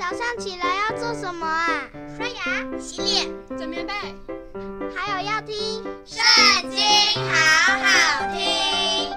早上起来要做什么啊？ 刷牙、洗脸、 整棉被， 还有要听《 圣经》，好好听。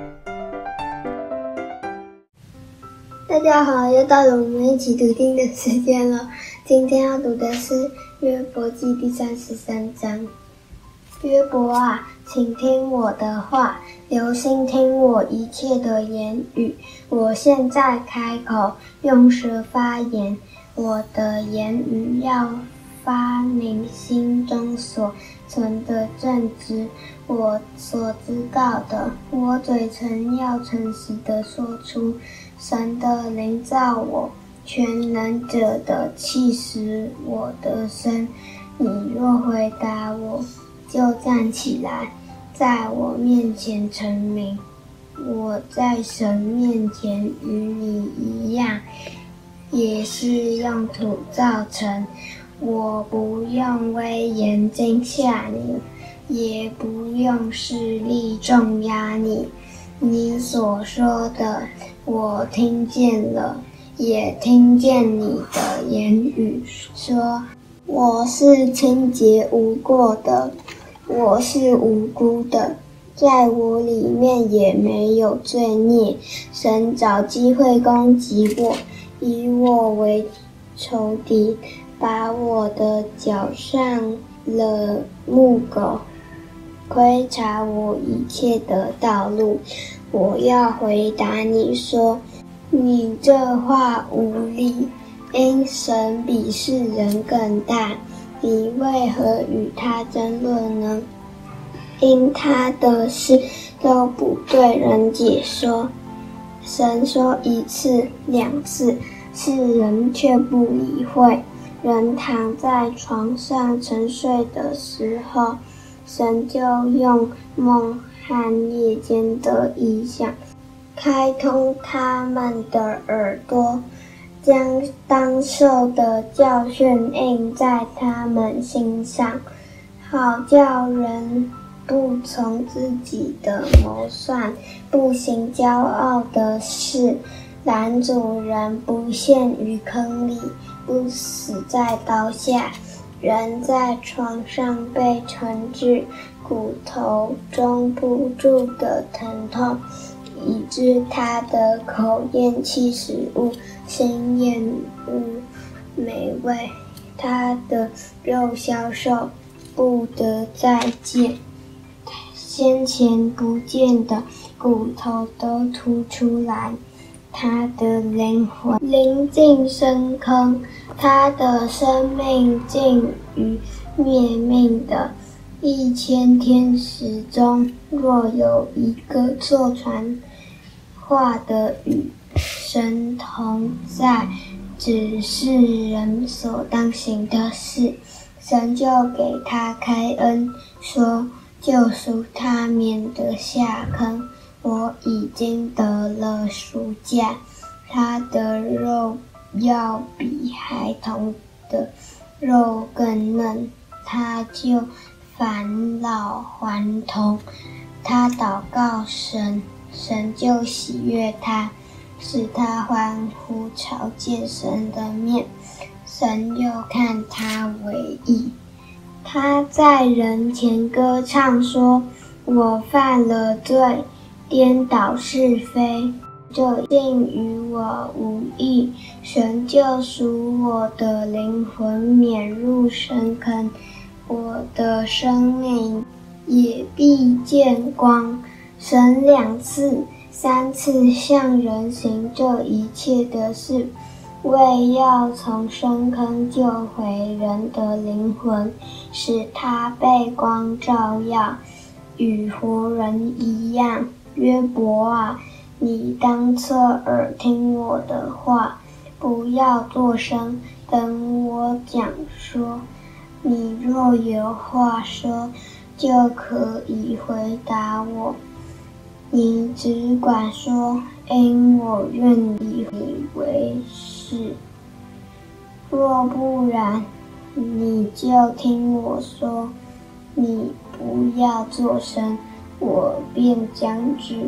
大家好，又到了我们一起读经的时间了。今天要读的是约伯记第33章。约伯啊，请听我的话，留心听我一切的言语。我现在开口，用舌发言，我的言语要发明心中所存的正直，我所知道的，我嘴唇要诚实地说出。神的灵造我，全能者的气使我的声。你若回答我，就站起来，在我面前成名。我在神面前与你一样，也是用土造成。我不用威严惊吓你，也不用势力重压你。你所说的我听见了，也听见你的言语，说我是清洁无过的，我是无辜的，在我里面也没有罪孽。神找机会攻击我，以我为仇敌，把我的脚上了木狗，窥察我一切的道路。我要回答你说，你这话无理，因神比世人更大，你为何与他争论呢？因他的事都不对人解说。神说一次两次，世人却不理会。人躺在床上沉睡的时候，神就用梦和夜间的异象开通他们的耳朵，将当受的教训印在他们心上，好叫人不从自己的谋算，不行骄傲的事，拦阻人不陷于坑里，不死在刀下。人在床上被惩治，骨头中不住的疼痛，以致他的口咽气食物，心厌恶美味，他的肉消瘦，不得再见。先前不见的骨头都凸出来，他的灵魂临近深坑，他的生命近于灭命的。1000天使中，若有一个作传话的与神同在，指示人所当行的事，神就给他开恩，说救赎他免得下坑。我已经得了赎价，他的肉要比孩童的肉更嫩，他就返老还童。他祷告神，神就喜悦他，使他欢呼朝见神的面，神又看他为义。他在人前歌唱说，我犯了罪，颠倒是非，这竟与我无益。神救赎我的灵魂免入深坑，我的生命也必见光。神2次、3次向人行这一切的事，为要从深坑救回人的灵魂，使他被光照耀，与活人一样。约伯啊，你当侧耳听我的话，不要作声，等我讲说。你若有话说，就可以回答我。你只管说，因我愿以你为是。若不然，你就听我说，你不要作声，我便将之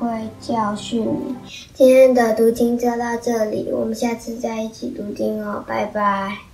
会教训你。今天的读经就到这里，我们下次再一起读经哦，拜拜。